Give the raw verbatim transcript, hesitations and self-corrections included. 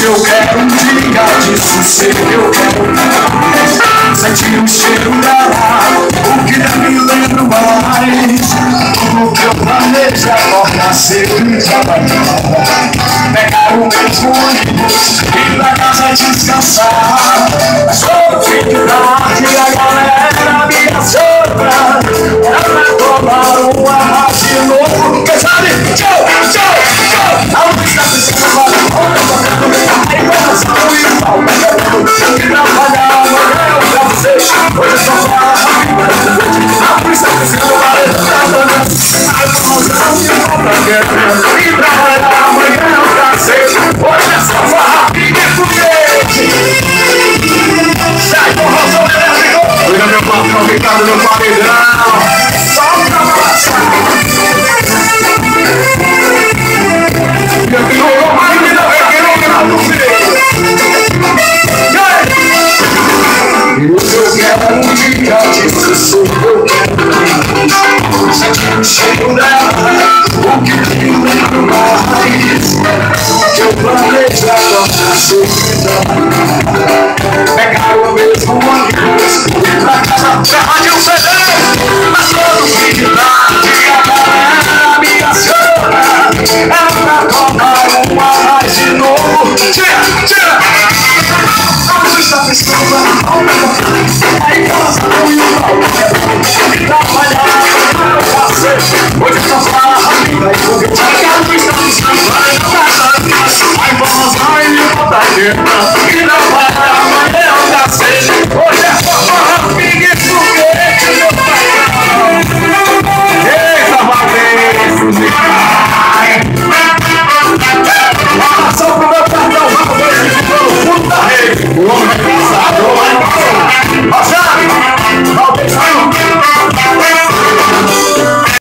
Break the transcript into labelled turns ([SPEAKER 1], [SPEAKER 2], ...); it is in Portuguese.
[SPEAKER 1] eu quero um dia de sossego, eu quero sentir o cheiro dela, o que deve lembrar mais. Tudo que eu planejo é acordar cedo e trabalhar, pegar o mesmo ônibus, ir pra casa descansar. Mas todo fim de tarde a galera me assopra, era pra tomar uma mais de novo. Quem sabe? Tchau, tchau, tchau. A luz está piscando, vale a onda, tocando minha coração e falta querendo que trabalhar amanhã eu pra vocês. Hoje é só fala rápido, a luz está piscando, vale a onda, a emoção e falta querendo que trabalhar amanhã eu pra vocês. Hoje é só fala rápido e foguete. Sai com razão elétrico. Cuida meu patrão, Ricardo no paredão. Solta a massa. Eu quero um dia de sossego, sentir o cheiro dela, o que me lembra mais. O que eu planejo é acordar cedo, pegar o mesmo ônibus, ir pra casa pra rádio C D. Mas todo fim de tarde a galera me aciona, é pra tomar uma mais de novo. Tira, tira! A luz está piscando, aí passa o e trabalhar, eu passei. Hoje só fala rápido, aí foguete. A luz está piscando, vai na casa, aí vamos lá e volta aqui. E não vai.